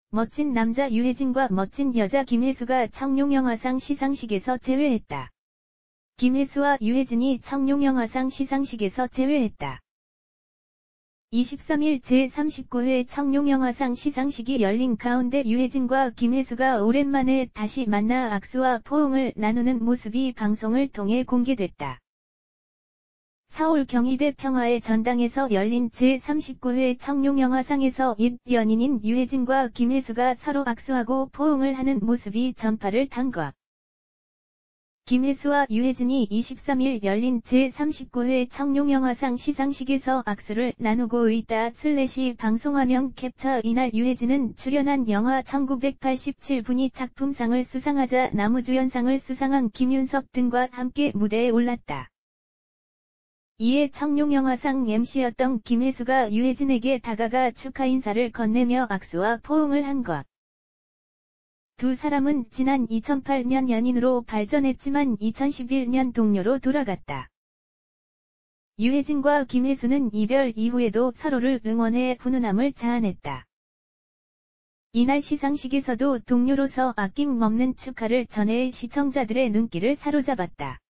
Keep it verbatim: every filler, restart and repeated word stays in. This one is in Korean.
멋진 남자 유해진과 멋진 여자 김혜수가 청룡영화상 시상식에서 재회했다. 김혜수와 유해진이 청룡영화상 시상식에서 재회했다. 이십삼 일 제삼십구 회 청룡영화상 시상식이 열린 가운데 유해진과 김혜수가 오랜만에 다시 만나 악수와 포옹을 나누는 모습이 방송을 통해 공개됐다. 서울 경희대 평화의 전당에서 열린 제삼십구 회 청룡영화상에서 옛 연인인 유해진과 김혜수가 서로 악수하고 포옹을 하는 모습이 전파를 탄 것. 김혜수와 유해진이 이십삼 일 열린 제삼십구 회 청룡영화상 시상식에서 악수를 나누고 있다 슬래시 방송화면 캡처. 이날 유해진은 출연한 영화 천구백팔십칠 분이 작품상을 수상하자 나무주연상을 수상한 김윤석 등과 함께 무대에 올랐다. 이에 청룡영화상 엠씨였던 김혜수가 유해진에게 다가가 축하 인사를 건네며 악수와 포옹을 한 것. 두 사람은 지난 이천팔 년 연인으로 발전했지만 이천십일 년 동료로 돌아갔다. 유해진과 김혜수는 이별 이후에도 서로를 응원해 훈훈함을 자아냈다. 이날 시상식에서도 동료로서 아낌없는 축하를 전해 시청자들의 눈길을 사로잡았다.